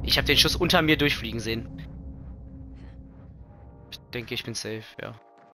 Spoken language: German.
Ich habe den Schuss unter mir durchfliegen sehen. Ich denke, ich bin safe, ja.